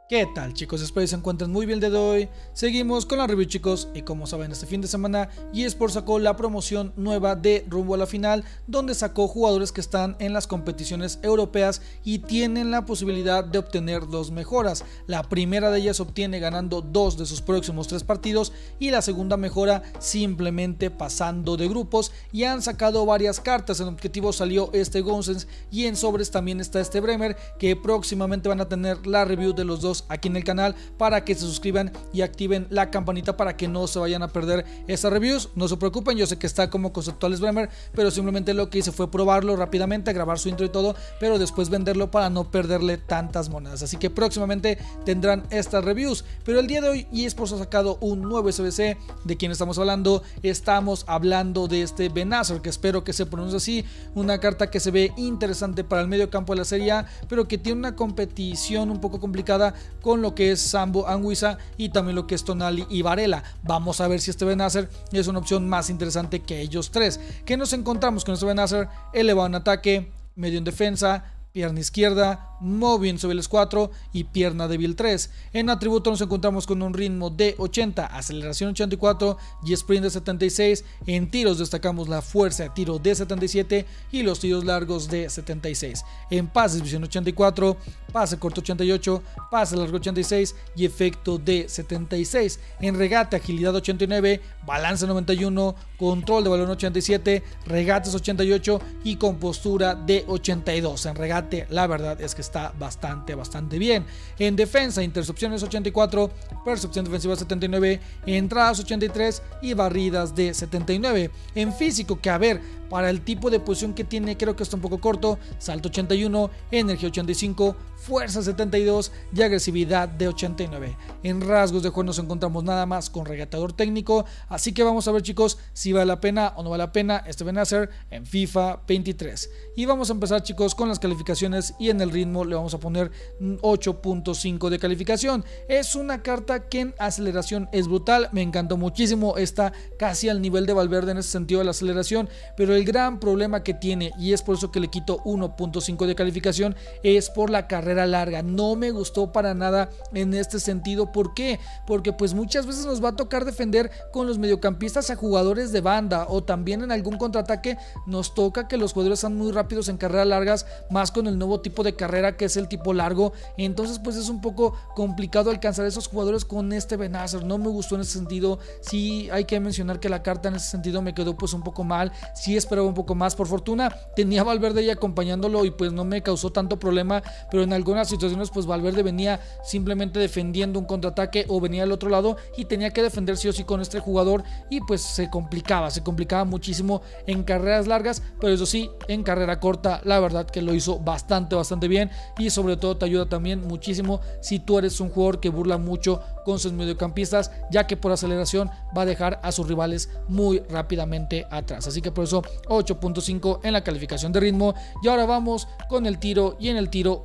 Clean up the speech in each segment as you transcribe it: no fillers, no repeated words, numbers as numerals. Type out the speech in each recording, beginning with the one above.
¿Qué tal, chicos? Espero que se encuentren muy bien el día de hoy. Seguimos con la review, chicos, y como saben, este fin de semana eSports sacó la promoción nueva de rumbo a la final, donde sacó jugadores que están en las competiciones europeas y tienen la posibilidad de obtener dos mejoras. La primera de ellas obtiene ganando 2 de sus próximos 3 partidos, y la segunda mejora simplemente pasando de grupos. Y han sacado varias cartas. En objetivo salió este Gosens, y en sobres también está este Bremer, que próximamente van a tener la review de los dos aquí en el canal, para que se suscriban y activen la campanita para que no se vayan a perder estas reviews. No se preocupen, yo sé que está como conceptuales Bremer, pero simplemente lo que hice fue probarlo rápidamente, grabar su intro y todo, pero después venderlo para no perderle tantas monedas. Así que próximamente tendrán estas reviews. Pero el día de hoy eSports ha sacado un nuevo SBC. ¿De quién estamos hablando? Estamos hablando de este Benazor, que espero que se pronuncie así, una carta que se ve interesante para el medio campo de la Serie A, pero que tiene una competición un poco complicada con lo que es Sambo, Anguissa y también lo que es Tonali y Varela. Vamos a ver si este Benazor es una opción más interesante que ellos tres. ¿Qué nos encontramos con este Benazor? Elevado en ataque, medio en defensa, pierna izquierda, móvil sobre los 4 y pierna débil 3. En atributo nos encontramos con un ritmo de 80, aceleración 84 y sprint de 76. En tiros destacamos la fuerza de tiro de 77 y los tiros largos de 76. En pases, visión 84, pase corto 88, pase largo 86 y efecto de 76. En regate, agilidad 89, balance 91, control de balón 87, regates 88 y compostura de 82. En regate, la verdad es que está bastante bien. En defensa, intercepciones 84, percepción defensiva 79, entradas 83 y barridas de 79. En físico, que a ver, para el tipo de posición que tiene, creo que está un poco corto. Salto 81, energía 85, fuerza 72 y agresividad de 89. En rasgos de juego nos encontramos nada más con regatador técnico. Así que vamos a ver, chicos, si vale la pena o no vale la pena este Benazor en FIFA 23. Y vamos a empezar, chicos, con las calificaciones, y en el ritmo le vamos a poner 8.5 de calificación. Es una carta que en aceleración es brutal, me encantó muchísimo, está casi al nivel de Valverde en ese sentido de la aceleración, pero el gran problema que tiene, y es por eso que le quito 1.5 de calificación, es por la carrera larga. No me gustó para nada en este sentido. ¿Por qué? Porque pues muchas veces nos va a tocar defender con los mediocampistas a jugadores de banda, o también en algún contraataque nos toca que los jugadores sean muy rápidos en carreras largas, más con el nuevo tipo de carrera que es el tipo largo. Entonces pues es un poco complicado alcanzar a esos jugadores con este Benazor. No me gustó en ese sentido. Sí, hay que mencionar que la carta en ese sentido me quedó pues un poco mal. Sí esperaba un poco más. Por fortuna tenía a Valverde ahí acompañándolo y pues no me causó tanto problema, pero en algunas situaciones pues Valverde venía simplemente defendiendo un contraataque o venía al otro lado y tenía que defender sí o sí con este jugador, y pues se complicaba muchísimo en carreras largas. Pero eso sí, en carrera corta la verdad que lo hizo bastante bien, y sobre todo te ayuda también muchísimo si tú eres un jugador que burla mucho con sus mediocampistas, ya que por aceleración va a dejar a sus rivales muy rápidamente atrás. Así que por eso 8.5 en la calificación de ritmo. Y ahora vamos con el tiro, y en el tiro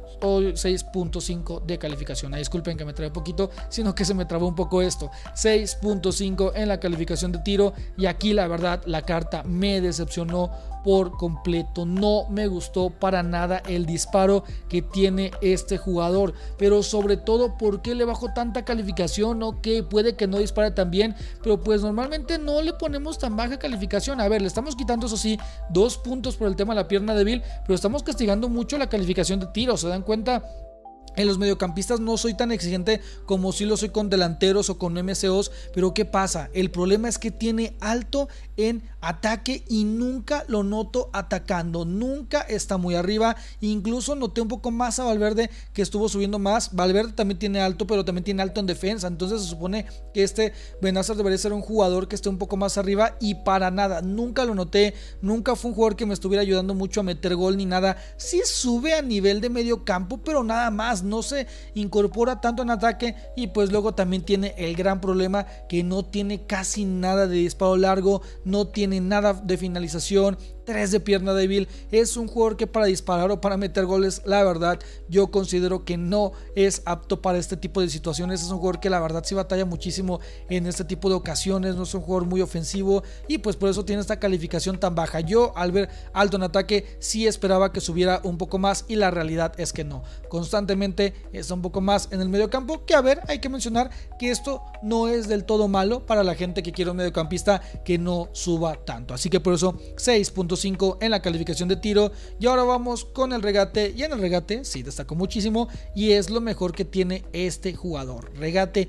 6.5 de calificación. Disculpen que me trae un poquito, sino que se me trabó un poco esto. 6.5 en la calificación de tiro, y aquí la verdad la carta me decepcionó por completo. No me gustó para nada el disparo que tiene este jugador, pero sobre todo porque le bajo tanta calificación. Ok, puede que no dispare tan bien, pero pues normalmente no le ponemos tan baja calificación. A ver, le estamos quitando, eso sí, 2 puntos por el tema de la pierna débil, pero estamos castigando mucho la calificación de tiro. ¿Se dan cuenta? En los mediocampistas no soy tan exigente como si lo soy con delanteros o con MCOs, pero ¿qué pasa? El problema es que tiene alto en ataque y nunca lo noto atacando, nunca está muy arriba. Incluso noté un poco más a Valverde, que estuvo subiendo más. Valverde también tiene alto, pero también tiene alto en defensa. Entonces se supone que este Benazor debería ser un jugador que esté un poco más arriba, y para nada, nunca lo noté. Nunca fue un jugador que me estuviera ayudando mucho a meter gol ni nada. Sí sube a nivel de medio campo, pero nada más, no se incorpora tanto en ataque. Y pues luego también tiene el gran problema que no tiene casi nada de disparo largo, no tiene nada de finalización, 3 de pierna débil. Es un jugador que para disparar o para meter goles, la verdad, yo considero que no es apto para este tipo de situaciones. Es un jugador que la verdad sí batalla muchísimo en este tipo de ocasiones. No es un jugador muy ofensivo y pues por eso tiene esta calificación tan baja. Yo al ver alto en ataque sí esperaba que subiera un poco más y la realidad es que no. Constantemente está un poco más en el medio campo, que a ver, hay que mencionar que esto no es del todo malo para la gente que quiere un mediocampista que no suba tanto. Así que por eso 6.5 en la calificación de tiro. Y ahora vamos con el regate, y en el regate sí destacó muchísimo y es lo mejor que tiene este jugador. Regate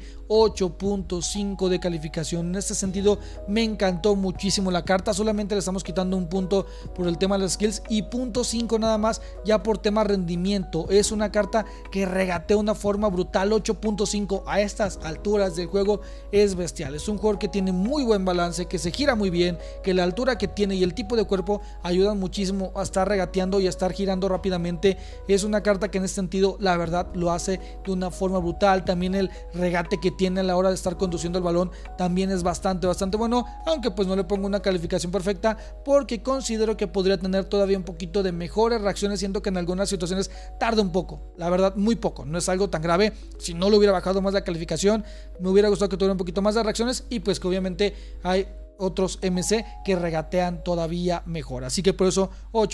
8.5 de calificación. En este sentido me encantó muchísimo la carta. Solamente le estamos quitando un punto por el tema de las skills y 0.5 nada más ya por tema rendimiento. Es una carta que regatea de una forma brutal. 8.5 a estas alturas del juego es bestial. Es un jugador que tiene muy buen balance, que se gira muy bien, que la altura que tiene y el tipo de cuerpo ayudan muchísimo a estar regateando y a estar girando rápidamente. Es una carta que en este sentido la verdad lo hace de una forma brutal. También el regate que tiene a la hora de estar conduciendo el balón también es bastante bueno, aunque pues no le pongo una calificación perfecta porque considero que podría tener todavía un poquito de mejores reacciones. Siento que en algunas situaciones tarda un poco, la verdad muy poco, no es algo tan grave. Si no le hubiera bajado más la calificación, me hubiera gustado que tuviera un poquito más de reacciones y pues que obviamente hay otros MC que regatean todavía mejor. Así que por eso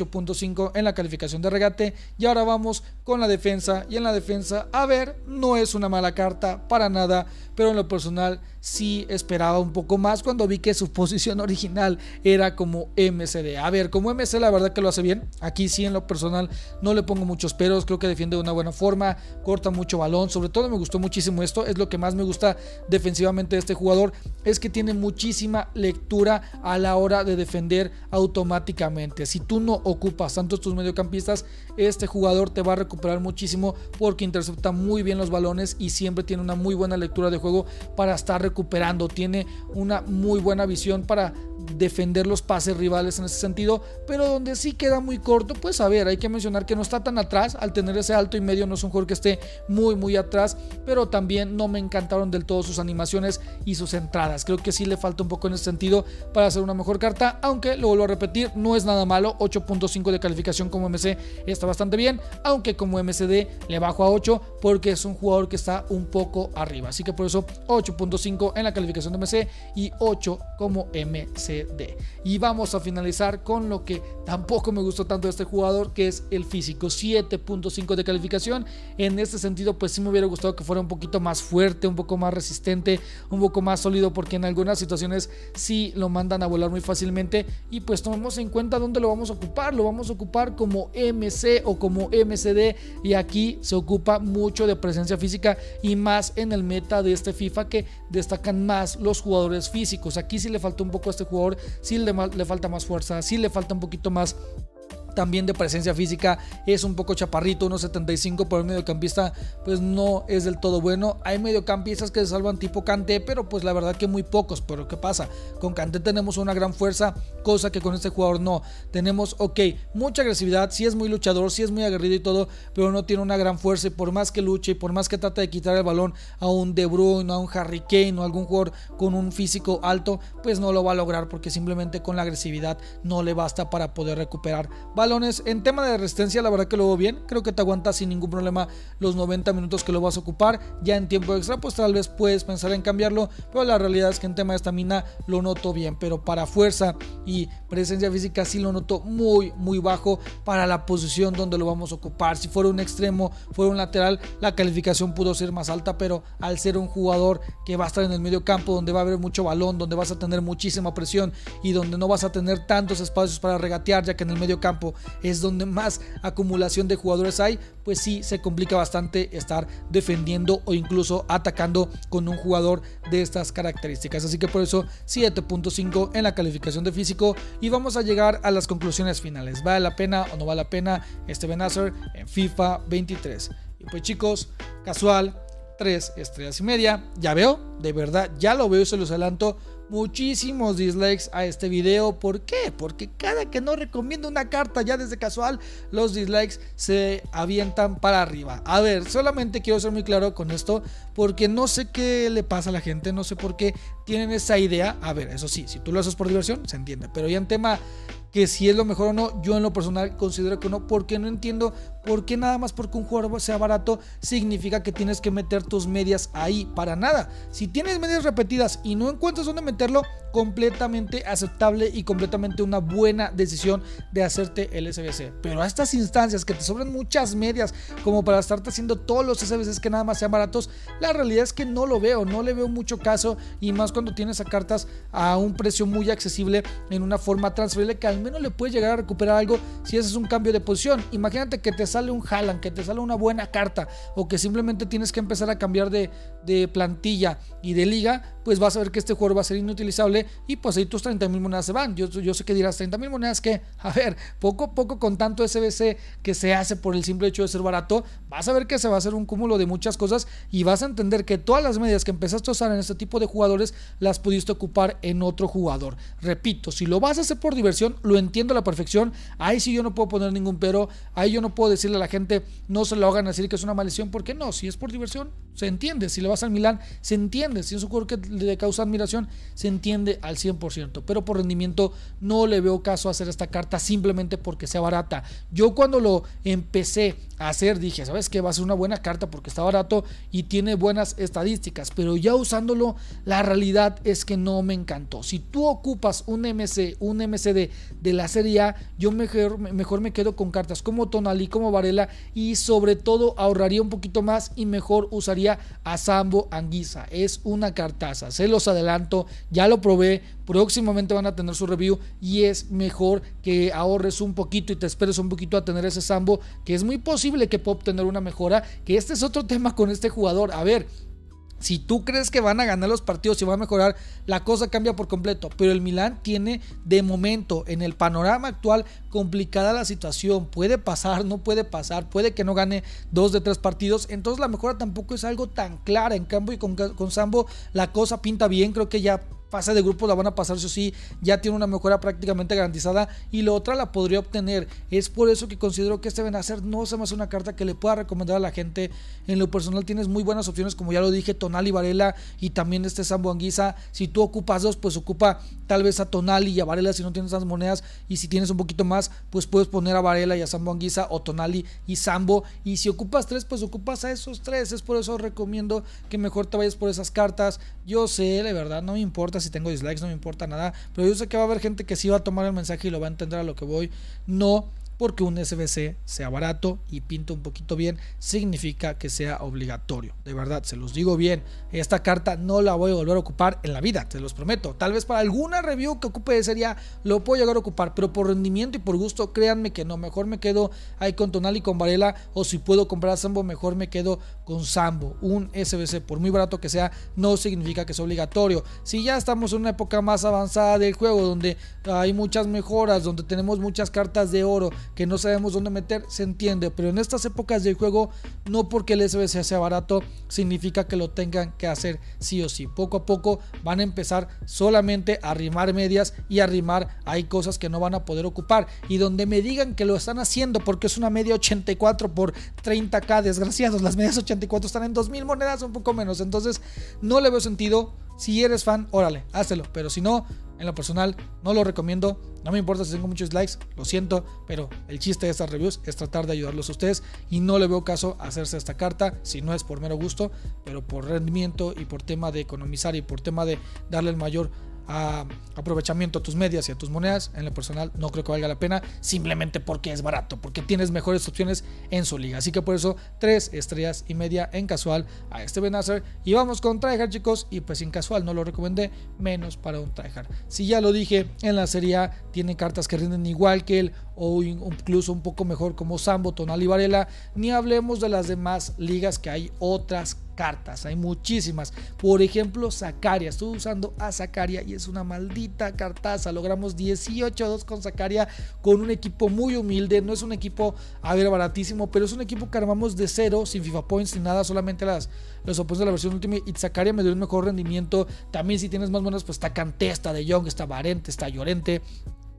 8.5 en la calificación de regate. Y ahora vamos con la defensa. Y en la defensa, a ver, no es una mala carta para nada, pero en lo personal sí esperaba un poco más cuando vi que su posición original era como MCD. A ver, como MC la verdad que lo hace bien. Aquí sí en lo personal no le pongo muchos peros. Creo que defiende de una buena forma, corta mucho balón. Sobre todo me gustó muchísimo esto. Es lo que más me gusta defensivamente de este jugador. Es que tiene muchísima lectura a la hora de defender automáticamente. Si tú no ocupas tanto tus mediocampistas, este jugador te va a recuperar muchísimo porque intercepta muy bien los balones y siempre tiene una muy buena lectura de juego para estar recuperando. Tiene una muy buena visión para defender los pases rivales en ese sentido, pero donde sí queda muy corto, pues a ver, hay que mencionar que no está tan atrás. Al tener ese alto y medio no es un jugador que esté muy atrás, pero también no me encantaron del todo sus animaciones y sus entradas. Creo que sí le falta un poco en ese sentido para hacer una mejor carta, aunque lo vuelvo a repetir, no es nada malo. 8.5 de calificación como MC está bastante bien, aunque como MCD le bajo a 8 porque es un jugador que está un poco arriba. Así que por eso 8.5 en la calificación de MC y 8 como MCD. Y vamos a finalizar con lo que tampoco me gustó tanto de este jugador, que es el físico. 7.5 de calificación. En este sentido pues sí me hubiera gustado que fuera un poquito más fuerte, un poco más resistente, un poco más sólido, porque en algunas situaciones sí lo mandan a volar muy fácilmente. Y pues tomemos en cuenta dónde lo vamos a ocupar. Lo vamos a ocupar como MC o como MCD, y aquí se ocupa mucho de presencia física y más en el meta de este FIFA que destacan más los jugadores físicos. Aquí sí le falta un poco a este jugador, sí le falta más fuerza, sí le falta un poquito más también de presencia física. Es un poco chaparrito, 1.75, pero el mediocampista pues no es del todo bueno. Hay mediocampistas que se salvan tipo Kanté, pero pues la verdad que muy pocos. Pero ¿qué pasa? Con Kanté tenemos una gran fuerza, cosa que con este jugador no. Tenemos, ok, mucha agresividad, sí es muy luchador, sí es muy aguerrido y todo, pero no tiene una gran fuerza, y por más que luche y por más que trate de quitar el balón a un De Bruyne, a un Harry Kane o a algún jugador con un físico alto, pues no lo va a lograr, porque simplemente con la agresividad no le basta para poder recuperar balones. En tema de resistencia la verdad que lo veo bien. Creo que te aguanta sin ningún problema los 90 minutos que lo vas a ocupar. Ya en tiempo extra pues tal vez puedes pensar en cambiarlo, pero la realidad es que en tema de estamina lo noto bien, pero para fuerza y presencia física sí lo noto muy bajo para la posición donde lo vamos a ocupar. Si fuera un extremo, fuera un lateral, la calificación pudo ser más alta, pero al ser un jugador que va a estar en el medio campo, donde va a haber mucho balón, donde vas a tener muchísima presión y donde no vas a tener tantos espacios para regatear, ya que en el medio campo es donde más acumulación de jugadores hay, pues sí se complica bastante estar defendiendo o incluso atacando con un jugador de estas características. Así que por eso 7.5 en la calificación de físico. Y vamos a llegar a las conclusiones finales. ¿Vale la pena o no vale la pena este Ben-Acer en FIFA 23? Y pues chicos, casual, 3 estrellas y media. Ya veo, de verdad, ya lo veo y se los adelanto, muchísimos dislikes a este video. ¿Por qué? Porque cada que no recomiendo una carta ya desde casual, los dislikes se avientan para arriba. A ver, solamente quiero ser muy claro con esto, porque no sé qué le pasa a la gente, no sé por qué tienen esa idea. A ver, eso sí, si tú lo haces por diversión, se entiende, pero ya en tema que si es lo mejor o no. Yo en lo personal considero que no, porque no entiendo por qué nada más porque un jugador sea barato significa que tienes que meter tus medias ahí, para nada. Si tienes medias repetidas y no encuentras dónde meterlo, completamente aceptable y completamente una buena decisión de hacerte el SBC. Pero a estas instancias que te sobran muchas medias como para estarte haciendo todos los SBCs que nada más sean baratos, la realidad es que no lo veo, no le veo mucho caso, y más cuando tienes a cartas a un precio muy accesible en una forma transferible que al menos le puedes llegar a recuperar algo si haces un cambio de posición. Imagínate que te sale un Haaland, que te sale una buena carta, o que simplemente tienes que empezar a cambiar de plantilla y de liga, pues vas a ver que este jugador va a ser inutilizable y pues ahí tus 30,000 monedas se van. Yo sé que dirás, 30,000 monedas que, a ver, poco a poco con tanto SBC que se hace por el simple hecho de ser barato, vas a ver que se va a hacer un cúmulo de muchas cosas y vas a entender que todas las medias que empezaste a usar en este tipo de jugadores las pudiste ocupar en otro jugador. Repito, si lo vas a hacer por diversión, lo entiendo a la perfección, ahí sí yo no puedo poner ningún pero, ahí yo no puedo decirle a la gente no se lo hagan decir que es una maldición, porque no, si es por diversión se entiende, si le vas al Milán se entiende, si es un jugador que le causa admiración se entiende al 100%, pero por rendimiento no le veo caso a hacer esta carta simplemente porque sea barata. Yo cuando lo empecé a hacer dije, ¿sabes qué? Va a ser una buena carta porque está barato y tiene buenas estadísticas, pero ya usándolo la realidad es que no me encantó. Si tú ocupas un MCD de la Serie A, yo mejor me quedo con cartas como Tonali, como Varela, y sobre todo ahorraría un poquito más y mejor usaría a Zambo Anguissa. Es una cartaza, se los adelanto, ya lo probé, próximamente van a tener su review y es mejor que ahorres un poquito y te esperes un poquito a tener ese Zambo, que es muy posible que pueda obtener una mejora, que este es otro tema con este jugador. A ver, si tú crees que van a ganar los partidos y va a mejorar, la cosa cambia por completo. Pero el Milán tiene de momento, en el panorama actual, complicada la situación. Puede pasar, no puede pasar, puede que no gane 2 de 3 partidos. Entonces la mejora tampoco es algo tan clara. En cambio, y con Zambo la cosa pinta bien. Creo que ya fase de grupos la van a pasar, eso sí, ya tiene una mejora prácticamente garantizada y la otra la podría obtener. Es por eso que considero que este Benacer no se me hace una carta que le pueda recomendar a la gente. En lo personal tienes muy buenas opciones, como ya lo dije, Tonali, Varela y también este Zambo Anguissa. Si tú ocupas 2, pues ocupa tal vez a Tonali y a Varela si no tienes esas monedas, y si tienes un poquito más, pues puedes poner a Varela y a Zambo Anguissa, o Tonali y Zambo, y si ocupas 3, pues ocupas a esos 3. Es por eso recomiendo que mejor te vayas por esas cartas. Yo sé, de verdad, no me importa si tengo dislikes, no me importa nada, pero yo sé que va a haber gente que sí va a tomar el mensaje y lo va a entender a lo que voy. No porque un SBC sea barato y pinta un poquito bien significa que sea obligatorio. De verdad, se los digo bien, esta carta no la voy a volver a ocupar en la vida, te los prometo. Tal vez para alguna review que ocupe de Serie A lo puedo llegar a ocupar, pero por rendimiento y por gusto, créanme que no. Mejor me quedo ahí con Tonali y con Varela, o si puedo comprar a Zambo, mejor me quedo con Zambo. Un SBC, por muy barato que sea, no significa que sea obligatorio. Si ya estamos en una época más avanzada del juego, donde hay muchas mejoras, donde tenemos muchas cartas de oro que no sabemos dónde meter, se entiende, pero en estas épocas del juego, no porque el SBC sea barato significa que lo tengan que hacer sí o sí. Poco a poco van a empezar solamente a arrimar medias y arrimar hay cosas que no van a poder ocupar, y donde me digan que lo están haciendo porque es una media 84 por 30k, desgraciados, las medias 84 están en 2,000 monedas, un poco menos, entonces no le veo sentido. Si eres fan, órale, hazlo, pero si no, en lo personal no lo recomiendo. No me importa si tengo muchos likes, lo siento, pero el chiste de estas reviews es tratar de ayudarlos a ustedes, y no le veo caso a hacerse esta carta si no es por mero gusto, pero por rendimiento y por tema de economizar y por tema de darle el mayor aprovechamiento a tus medias y a tus monedas. En lo personal no creo que valga la pena, simplemente porque es barato, porque tienes mejores opciones en su liga. Así que por eso 3 estrellas y media en casual a este Benacer. Y vamos con tryhard, chicos, y pues en casual no lo recomendé, menos para un tryhard. Si ya lo dije, en la Serie A tiene cartas que rinden igual que él o incluso un poco mejor, como Zambo, Tonali y Varela. Ni hablemos de las demás ligas, que hay otras cartas, hay muchísimas. Por ejemplo, Zakaria, estoy usando a Zakaria y es una maldita cartaza. Logramos 18-2 con Zakaria, con un equipo muy humilde. No es un equipo, a ver, baratísimo, pero es un equipo que armamos de cero, sin FIFA Points ni nada, solamente los opuestos de la versión Ultimate, y Zakaria me dio un mejor rendimiento. También si tienes más monedas, pues está Kanté, está De Jong, está Varente, está Llorente.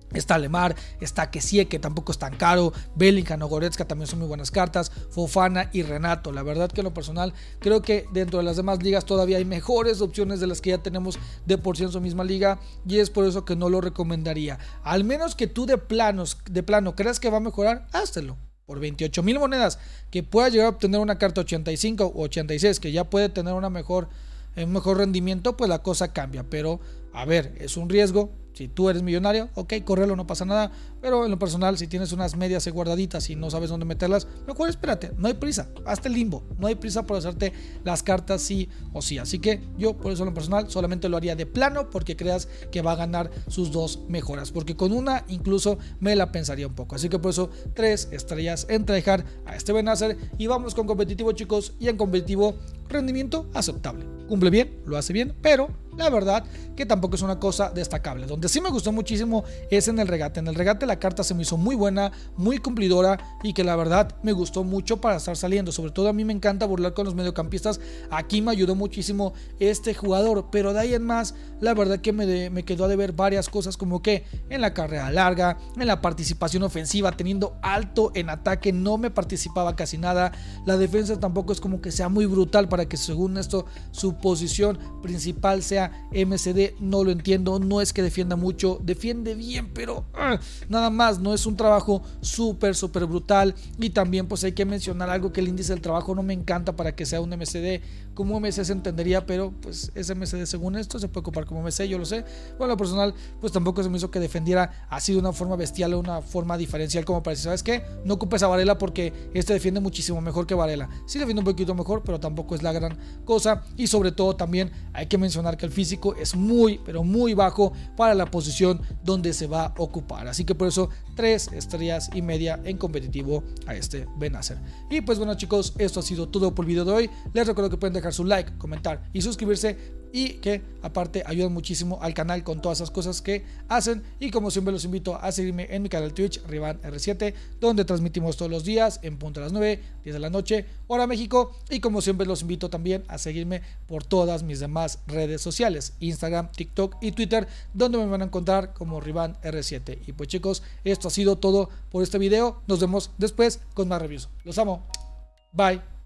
Está Lemar, está Kessie, que tampoco es tan caro, Bellingham o Goretzka también son muy buenas cartas, Fofana y Renato. La verdad que en lo personal creo que dentro de las demás ligas todavía hay mejores opciones de las que ya tenemos de por sí en su misma liga, y es por eso que no lo recomendaría. Al menos que tú de plano creas que va a mejorar, háztelo. Por 28,000 monedas, que pueda llegar a obtener una carta 85 o 86, que ya puede tener un mejor rendimiento, pues la cosa cambia. Pero a ver, es un riesgo. Si tú eres millonario, ok, córrelo, no pasa nada. Pero en lo personal, si tienes unas medias guardaditas y no sabes dónde meterlas, mejor espérate, no hay prisa, hazte el limbo, no hay prisa por hacerte las cartas sí o sí. Así que yo por eso en lo personal solamente lo haría de plano, porque creas que va a ganar sus dos mejoras, porque con una incluso me la pensaría un poco. Así que por eso 3 estrellas en tryhard a este Benacer. Y vamos con competitivo, chicos. Y en competitivo, rendimiento aceptable, cumple bien, lo hace bien, pero la verdad que tampoco es una cosa destacable. Donde sí me gustó muchísimo es en el regate. En el regate la carta se me hizo muy buena, muy cumplidora, y que la verdad me gustó mucho para estar saliendo. Sobre todo a mí me encanta burlar con los mediocampistas. Aquí me ayudó muchísimo este jugador, pero de ahí en más la verdad que me quedó a deber varias cosas, como que en la carrera larga, en la participación ofensiva, teniendo alto en ataque, no me participaba casi nada. La defensa tampoco es como que sea muy brutal para que según esto su posición principal sea MCD. No lo entiendo, no es que defienda mucho, defiende bien, pero nada más, no es un trabajo súper brutal. Y también pues hay que mencionar algo, que el índice del trabajo no me encanta para que sea un MCD. Como MC se entendería, pero pues es MCD según esto, se puede ocupar como MC, yo lo sé. Bueno, lo personal pues tampoco se me hizo que defendiera así de una forma bestial o una forma diferencial, como para decir, ¿sabes qué? No ocupes a Varela porque este defiende muchísimo mejor que Varela. Sí defiende un poquito mejor, pero tampoco es la gran cosa. Y sobre todo también hay que mencionar que el físico es muy, pero muy bajo para la posición donde se va a ocupar. Así que por eso 3 estrellas y media en competitivo a este Benacer. Y pues bueno, chicos, esto ha sido todo por el video de hoy. Les recuerdo que pueden dejar su like, comentar y suscribirse, y que aparte ayudan muchísimo al canal con todas esas cosas que hacen. Y como siempre los invito a seguirme en mi canal Twitch, RivanR7, donde transmitimos todos los días en punto a las 9, 10 de la noche, hora México. Y como siempre los invito también a seguirme por todas mis demás redes sociales, Instagram, TikTok y Twitter, donde me van a encontrar como RivanR7. Y pues chicos, esto ha sido todo por este video. Nos vemos después con más reviews. Los amo. Bye.